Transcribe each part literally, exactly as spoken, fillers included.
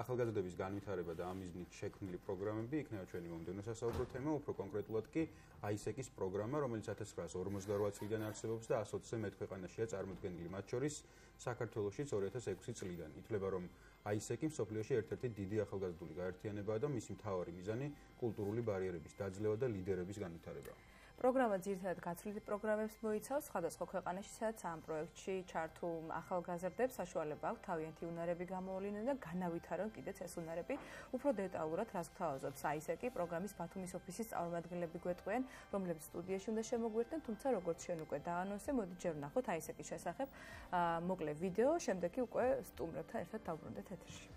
ახალგაზრდების განვითარება და ამ მიზნით შექმნილი პროგრამები იქნება ჩვენი მომდევნო სასაუბრო თემა, უფრო კონკრეტულად კი აისეკის პროგრამა, რომელიც ათას ცხრაასა ორმოცდაოთხ წლიდან არსებობს და ას ოცზე მეტ ქვეყანაშია წარმოდგენილი, მათ შორის საქართველოშიც ორი ათას ექვსი წლიდან. ითვლება, რომ აისეკი მსოფლიოში ერთ-ერთი დიდი ახალგაზრდული გაერთიანებაა და მისი მთავარი მიზანი კულტურული ბარიერების დაძლევა და ლიდერების განვითარებაა. პროგრამა ძირითადად გაცვლით პროგრამებს მოიცავს სხვადასხვა ქვეყანაში, სადაც ამ პროექტში ჩართულ ახალგაზრდებს საშუალება აქვს თავიანთი უნარები გამოავლინონ და განავითარონ კიდეც ეს უნარები. უფრო დეტალურად რას გთავაზობს აისეკი, პროგრამის ბათუმის ოფისის წარმომადგენლები გვეტყვიან, რომლებიც სტუდიაში უნდა შემოგვიერთდნენ, თუმცა როგორც ჩვენ უკვე დაანონსე, მოდით ჯერ ვნახოთ აისეკის შესახებ მოკლე ვიდეო, შემდეგ კი უკვე სტუმრებთან ერთად დავბრუნდეთ ეთერში.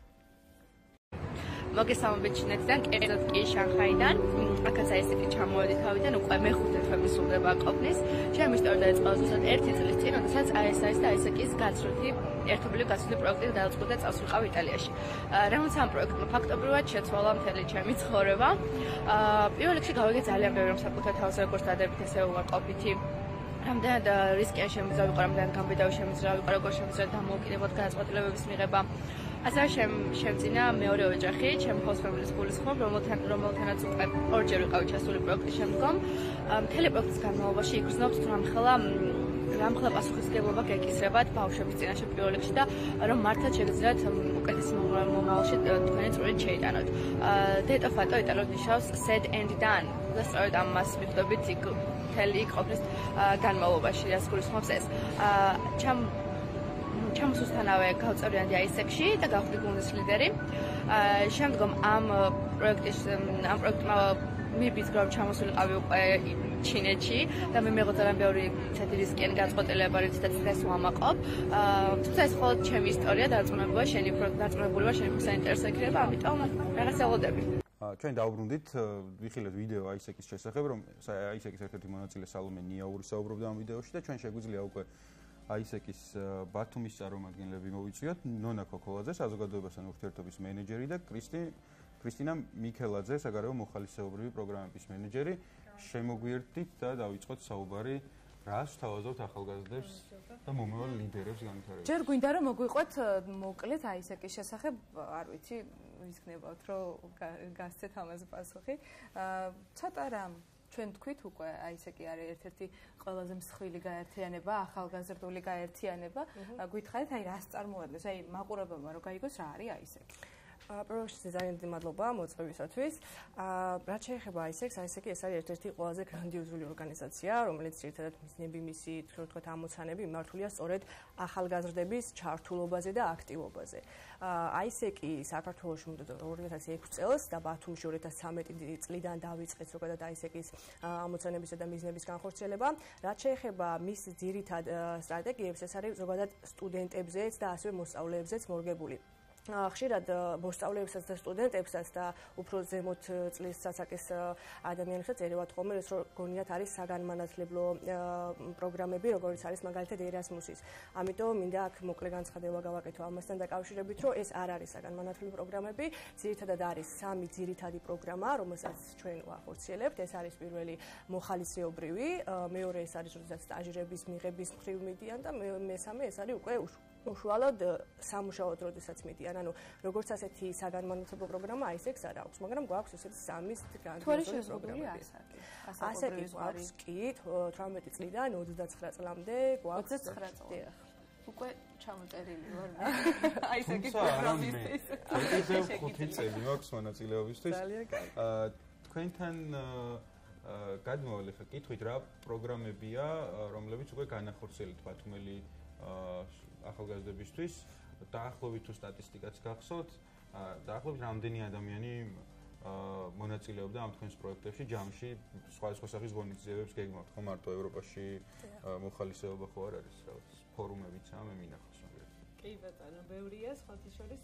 მოგესალმებით ჩინეთიდან, კერძოდ კი შანხაიდან. აქაც აისეკი ჩამოვედი თავიდან, უკვე მეხუთე თვე სრულდება ყოფნის. ჩემი ისტორია დაიწყო ზუსტად ერთი წლის წინ, როდესაც აესაის და აისეკის გაცვლითი ერთობლივ გაცვლითი პროექტი დაიწყო და წავს ვიყავ იტალიაში. რომელიც ამ პროექტმა ფაქტობრივად შეცვალა მთელი ჩემი ცხოვრება. პირველ რიგში გავიგე ძალიან ბევრი რომ საკუთარ თავს როგორც დადებით, ესე უარყოფითი რამდენად რისკია შემიძლია ვიყო, რამდენად გამბედავი შემიძლია ვიყო, როგორ შემიძლია დამოუკიდებლად გადაწყვეტილებების მიღება. ასევე შემძინა მეორე ოჯახი, ჩემი host family-ის გულისხმობ, რომელთან რომელთანაც უკვე ორჯერ ვიყავი ჩასული პროექტის შემდგომ. მთელი პროექტის განმავლობაში იგრძნობთ თუ რამხელა რამხელა პასუხისმგებლობა გეკისრებათ ბავშვების წინაშე პირველ რიგში და რომ მართლაც შეგიძლიათ უკეთეს მომავალში თქვენი წვრილი შეიტანოთ. Data fato იტალურად ნიშნავს said and done. და სწორედ ამას მიხვდებით იქ მთელი ყოფნის განმავლობაში, რაც გულისხმობს ეს. ჩემ ჩამოსულთანავე გავწევრიანდი აისეკში და გავხდი გუნდის ლიდერი. შემდგომ ამ პროექტის ამ პროექტმა მიბიძგა რომ ჩამოსულიყავი უკვე ჩინეთში და მე მეღო ძალიან ბევრი ცეთი რისკიანი გადაწყვეტილება რითაც დღეს ვამაყობ. თუმცა ეს მხოლოდ ჩემი ისტორია დარწმუნებულა შენი დარწმუნებული ვარ შენი საინტერესო იქნება, ამიტომ რაღაც ელოდები. ჩვენ დავბრუნდით, ვიხილეთ ვიდეო აისეკის შესახებ, რომ აისეკის ერთ-ერთი მონაწილე სალომე ნიაური საუბრობდა ამ ვიდეოში და ჩვენ შეგვიძლია უკვე აისეკის ბათუმის წარმომადგენლები მოვიწვიოთ, ნონა ქოქოლაძე, საზოგადოებასთან ურთიერთობის მენეჯერი და კრისტი კრისტინა მიქელაძე, საგარეო მოხალისეობრივი პროგრამების მენეჯერი. შემოგვიერთდით და დავიწყოთ საუბარი, რას ვთავაზობთ ახალგაზრდებს და მომავალ ლიდერებს განვითარებაში. ჯერ გვინდა რომ მოგვიყვეთ მოკლედ აისეკის შესახებ, არ ვიცი, ვისქნებავთ რომ გასცეთ ამაზე პასუხი. ცოტა რამ ჩვენ თქვით უკვე აისეკი არის ერთ-ერთი ყველაზე მსხვილი გაერთიანება, ახალგაზრდული გაერთიანება. გითხარით, აი რას წარმოადგენს? აი მაყურებელმა რომ გაიგოს რა არის აისეკი. პროექტში ძალიან დიდი მადლობა მოწვევისათვის. რაც შეეხება აისეკს, აისეკი ეს არის ერთ-ერთი ყველაზე გრანდიოზული ორგანიზაცია, რომელიც ერთადერთი მიზნები მისი, თქვენ ვთქვათ, ამოცანები მიმართულია სწორედ ახალგაზრდების ჩართულობაზე და აქტივობაზე. აისეკი საქართველოში მომდევნო ორი ათას ექვსი წელს და ბათუმში ორი ათას ცხრამეტი წლიდან დავიწყეთ ზოგადად აისეკის ამოცანებისა და მიზნების განხორციელება. რაც შეეხება მის ძირითად სტრატეგიებს, ეს არის ზოგადად სტუდენტებზეც და ასევე მოსწავლეებზეც მორგებული. ხშირად მოსწავლეებსაც და სტუდენტებსაც და უფრო ზემოთ წლის სასაკის ადამიანებსაც ერევათ ხოლმე ეს რომ გონიათ არის საგანმანათლებლო პროგრამები, როგორც არის მაგალითად ერასმუსის. ამიტომ მინდა აქ მოკლე განცხადება გავაკეთო ამასთან დაკავშირებით, რომ ეს არ არის საგანმანათლებლო პროგრამები, ძირითადად არის სამი ძირითადი პროგრამა, რომელსაც ჩვენ ვახორციელებთ. ეს არის პირველი მოხალისეობრივი, მეორე ეს არის როდესაც სტაჟირების მიღების მხრივ მიდიან და მესამე ეს არის უკვე უშუალოდ სამუშაოდ როდესაც მიდიან. ანუ როგორც ასეთი საგანმანათლებლო პროგრამა აისეკს არ აქვს, მაგრამ გვაქვს ესეთი სამი გრანდიოზული პროგრამები. ასეთი გვაქვს კი თვრამეტი წლიდან ოცდაცხრა წლამდე გვაქვს ოცდაცხრა წელი. უკვე ჩამოწერილი ვარ აისეკის პროგრამისთვის. ეს ხუთი წელი მაქვს მონაწილეობისთვის. ძალიან კარგი. თქვენთან გადმოვალ ხა კითხვით რა პროგრამებია, რომლებიც უკვე განახორციელებთ ბათუმელი ახალგაზრდებისთვის, დაახლოებით თუ სტატისტიკაც გახსოვთ, დაახლოებით რამდენი ადამიანი მონაწილეობდა ამ თქვენს პროექტებში, ჯამში სხვადასხვა სახის ღონისძიებებს გეგმავთ, ხო მარტო ევროპაში მოხალისეობა ხო არ არის, რაღაც ფორუმებიც ამ მინახავს მაგრამ. კი ბატონო, ბევრია, სხვათა შორის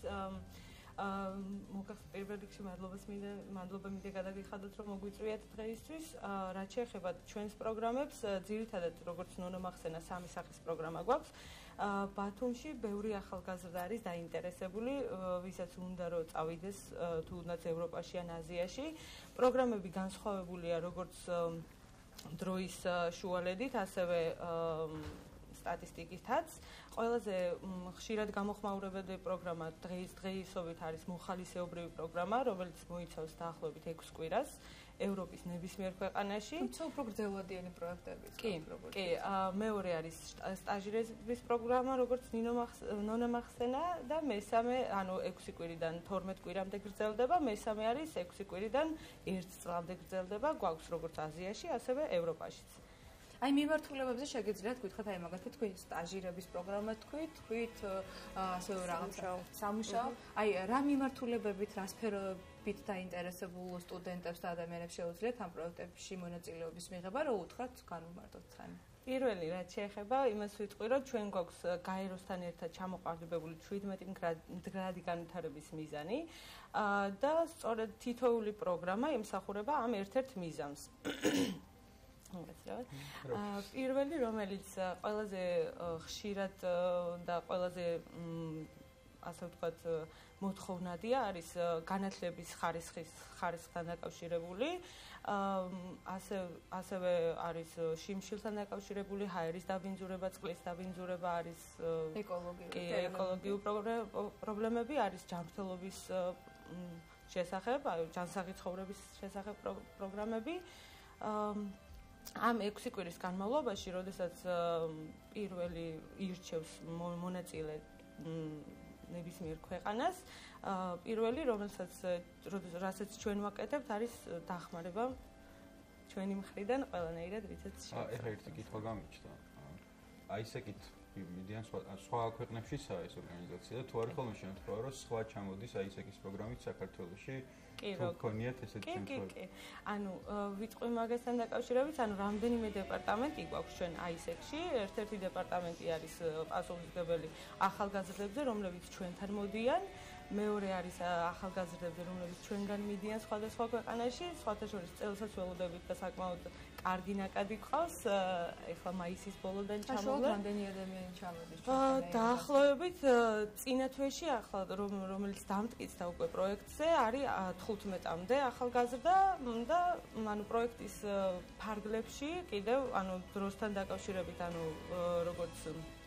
მოგახსოვთ პირველ რიგში მადლობას მინდა მადლობა მინდა გადაგიხადოთ რომ მოგვიწვიეთ დღეისთვის. რაც შეეხება ჩვენს პროგრამებს, ძირითადად როგორც ნონა მახსენა სამი სახის პროგრამა გვაქვს. ბათუმში ბევრი ახალგაზრდა არის დაინტერესებული, ვისაც უნდა რომ წავიდეს თუნდაც ევროპაში ან აზიაში. პროგრამები განსხვავებულია როგორც დროის შუალედით, ასევე სტატისტიკითაც. ყველაზე ხშირად გამოხმაურებადი პროგრამა დღის დღეისობით არის მოხალისეობრივი პროგრამა, რომელიც მოიცავს დაახლოებით ექვს კვირას ევროპის ნებისმიერ ქვეყანაში. თუმცა უფრო გრძელვადიანი პროექტები. კი, კი, მეორე არის სტაჟირების პროგრამა, როგორც ნონა მახსენა და მესამე, ანუ ექვსი კვირიდან თორმეტ კვირამდე გრძელდება, მესამე არის ექვსი კვირიდან ერთ წლამდე გრძელდება, გვაქვს როგორც აზიაში, ასევე ევროპაშიც. აი მიმართულებებზე შეგიძლიათ გითხრათ, აი მაგათი თქვი სტაჟირების პროგრამა თქვი, თქვით ასევე რაღაცა სამუშაო. აი რა მიმართულებებით, რა სფეროებით დაინტერესებულ სტუდენტებს და ადამიანებს შეუძლიათ ამ პროექტებში მონაწილეობის მიღება, რომ უთხრათ განვმარტოთ თან. პირველი რაც შეეხება იმას ვიტყვი, რომ ჩვენ გვაქვს გაეროსთან ერთად ჩამოყალიბებული შვიდმეტი მდგრადი განვითარების მიზანი და სწორედ თითოეული პროგრამა ემსახურება ამ ერთ-ერთ მიზანს. პირველი, რომელიც ყველაზე ხშირად და ყველაზე ასე ვთქვათ მოთხოვნადია, არის განათლების ხარისხის ხარისხთან დაკავშირებული. ასე ასევე არის შიმშილთან დაკავშირებული, ჰაერის დაბინძურება, წყლის დაბინძურება, არის ეკოლოგიური პრობლემები, არის ჯანმრთელობის შესახებ, ჯანსაღი ცხოვრების შესახებ პროგრამები. ამ ექვსი კვირის განმავლობაში, როდესაც პირველი ირჩევს მონაწილე ნებისმიერ ქვეყანას, პირველი, რომელსაც რასაც ჩვენ ვაკეთებთ, არის დახმარება ჩვენი მხრიდან ყველანაირად, რითაც შეიძლება. ეხლა ერთი კითხვა გამიჩნდა. აი ესეკით მიდიან სხვა ქვეყნებშიცაა ეს ორგანიზაცია და თუ არის ხოლმე შემთხვევა, რომ სხვა ჩამოდის აი ესეკის პროგრამით საქართველოში? კი, გქონიათ ესეთი შემთხვევა? კი, კი. ანუ ვიტყვი მაგასთან დაკავშირებით, ანუ რამდენიმე დეპარტამენტი გვაქვს ჩვენ აი ესეკში. ერთ-ერთი დეპარტამენტი არის პასუხისმგებელი ახალგაზრდებზე, რომლებიც ჩვენთან მოდიან. მეორე არის ახალგაზრდებზე, რომლებიც ჩვენგან მიდიან სხვადასხვა ქვეყანაში, სხვათა შორის წელსაც ველოდებით და საკმაოდ კარგი ნაკადი ყავს. ეხლა მაისის ბოლოდან ჩამოვიდა. საშუალოდ რამდენი ადამიანი ჩამოდის? დაახლოებით წინა თვეში ახლა რომელიც დამტკიცდა უკვე პროექტზე, არის თხუთმეტამდე ახალგაზრდა და ანუ პროექტის ფარგლებში კიდევ ანუ დროსთან დაკავშირებით, ანუ როგორც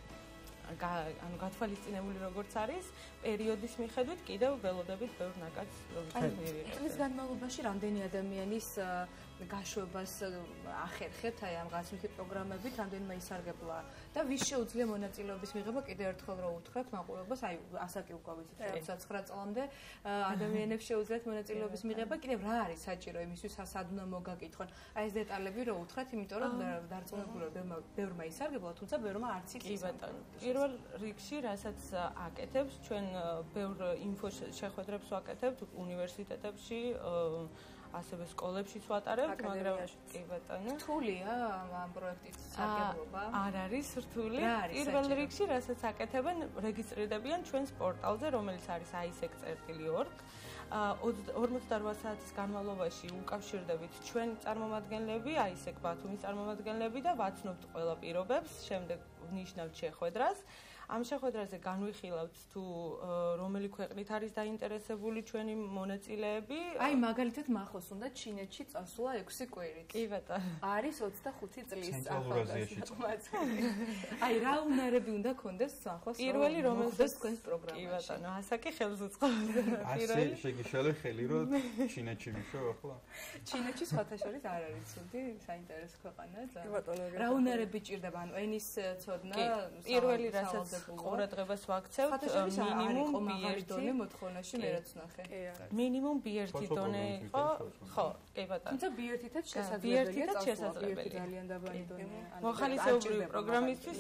ანუ გათვალისწინებული როგორც არის, პერიოდის მიხედვით კიდევ ველოდებით ბევრ ნაკადს მიიღებენ. წლის განმავლობაში რამდენი ადამიანის გაშვებას ახერხებთ აი ამ გაცნვითი პროგრამებით, რამდენმა ისარგებლა და ვის შეუძლია მონაწილეობის მიღება, კიდევ ერთხელ რო უთხრათ მაყურებელს, აი ასაკი უკვე ვიცით, ოცდაცხრა წლამდე ადამიანებს შეუძლიათ მონაწილეობის მიღება, კიდევ რა არის საჭირო იმისთვის, სად უნდა მოგაკითხონ. აი ეს დეტალები რო უთხრათ, იმიტომ რომ დარწმუნებული ვარ, ბევრმა ისარგებლა, თუმცა ბევრმა არც იცის. კი ბატონო. პირველ რიგში, რასაც აკეთებს, ჩვენ ბევრ ინფო შეხვედრებს ვაკეთებთ უნივერსიტეტებში, ასევე სკოლებშიც ვატარებთ, მაგრამ კი ბატონო. რთულია ამ პროექტის სარგებლობა? არ არის რთული. პირველ რიგში, რასაც აკეთებენ, რეგისტრირდებიან ჩვენს პორტალზე, რომელიც არის აისეკ წერტილი ორგ. ორმოცდაოთხ საათის განმავლობაში უკავშირდებით ჩვენ წარმომადგენლები, აისეკ ბათუმის წარმომადგენლები და ვაცნობთ ყველა პირობებს, შემდეგ ვნიშნავთ შეხვედრას. ამ შეხვედრაზე განვიხილავთ თუ რომელი ქვეყნით არის დაინტერესებული ჩვენი მონაწილეები. აი მაგალითად მახოს უნდა ჩინეთში წასვლა ექვსი კვირით. კი ბატონო. არის ოცდახუთი წლის ახალგაზრდა. აი რა უნარები უნდა კონდეს მახოს? პირველი რომელსაც თქვენს პროგრამაში. კი ბატონო, ასაკი ხელს უწყობს. ასე შეგიშალე ხელი რომ ჩინეთში მიშო ახლა. ჩინეთში სხვათა შორის არ არის ცუდი, საინტერესო ქვეყანა. კი ბატონო. რა უნარები ჭირდება? ანუ ენის ცოდნა, პირველი რასაც ყურადღებას ვაქცევთ, მინიმუმ ბი ერთი მოთხოვნაში მე რაც ნახე. მინიმუმ ბი ერთი დონე იყო, ხო, კი ბატონო. თუმცა ბი ერთითაც შესაძლებელია შესაძლებელი. ძალიან დაბალი დონე. მოხალისეობრივი პროგრამისთვის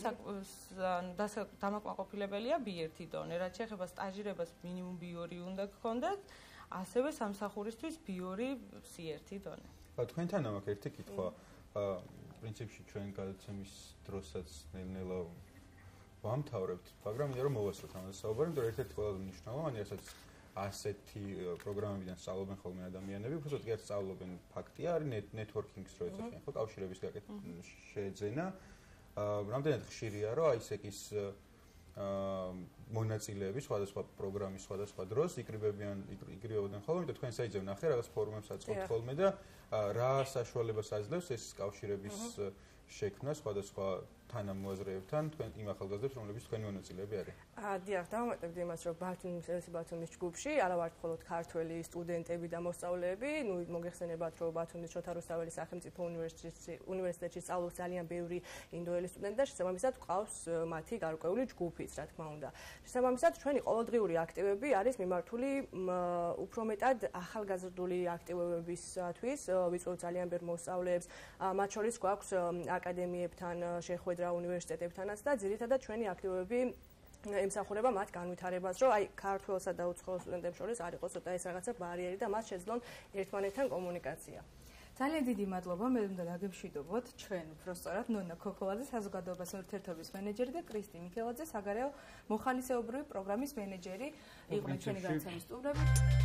დამაკმაყოფილებელია ბი ერთი დონე. რაც შეეხება სტაჟირებას, მინიმუმ ბი ორი უნდა გქონდეთ, ასევე სამსახურისთვის ბი ორი სი ერთი დონე. თქვენთან მაქვს ერთი კითხვა. პრინციპში ჩვენ გადაცემის დროსაც ნელ-ნელა ვამთავრებთ, მაგრამ მინდა რომ მოვასწროთ ამას საუბარი, იმიტომ რომ ერთ-ერთი ყველაზე მნიშვნელოვანი, რასაც ასეთი პროგრამებიდან სწავლობენ ხოლმე ადამიანები, უბრალოდ კი არ სწავლობენ, ფაქტია, არის ნეტვორკინგს რო ეძახიან, ხო, კავშირების გაკეთება შეეძენა. რამდენად ხშირია, რომ აი ესეკის მონაწილეები სხვადასხვა პროგრამის სხვადასხვა დროს იკრიბებიან, იკრიბებოდნენ ხოლმე, და თქვენ საიძებ ნახე, რაღაც ფორუმებს აწყობთ ხოლმე და რა საშუალებას აძლევს ეს კავშირების შექმნა სხვადასხვა თანამოაზრეებთან, თქვენ იმ ახალგაზრდებს, რომლებიც თქვენი მონაწილეები არის. აა, დიახ, დავამატებდი იმას, რომ ბათუმის ელსი ბათუმის ჯგუფში არა ვართ მხოლოდ ქართველი სტუდენტები და მოსწავლეები, ნუ მოგეხსენებათ, რომ ბათუმის შოთა რუსთაველის სახელმწიფო უნივერსიტეტში უნივერსიტეტში სწავლობს ძალიან ბევრი ინდოელი სტუდენტი და შესაბამისად ყავს მათი გარკვეული ჯგუფიც, რა თქმა უნდა. შესაბამისად, ჩვენი ყოველდღიური აქტივები არის მიმართული უფრო მეტად ახალგაზრდული აქტივობებისათვის, ვიწვევთ ძალიან ბევრ მოსწავლეებს, მათ შორის გვაქვს აკადემიებთან შეხვედრა უნივერსიტეტებთანაც და ძირითადად ჩვენი აქტივობები ემსახურება მათ განვითარებას, რომ აი ქართველსა და უცხოელ სტუდენტებს შორის არ იყოს ცოტა ეს რაღაცა ბარიერი და მათ შეძლონ ერთმანეთთან კომუნიკაცია. ძალიან დიდი მადლობა. მე უნდა დაგემშვიდობოთ ჩვენ უბრალოდ ნონა ქოქოლაძე, საზოგადოებასთან ურთიერთობის მენეჯერი და კრისტი მიქელაძე, საგარეო მოხალისეობრივი პროგრამის მენეჯერი, იყვნენ ჩვენი განცხადის სტუმრები.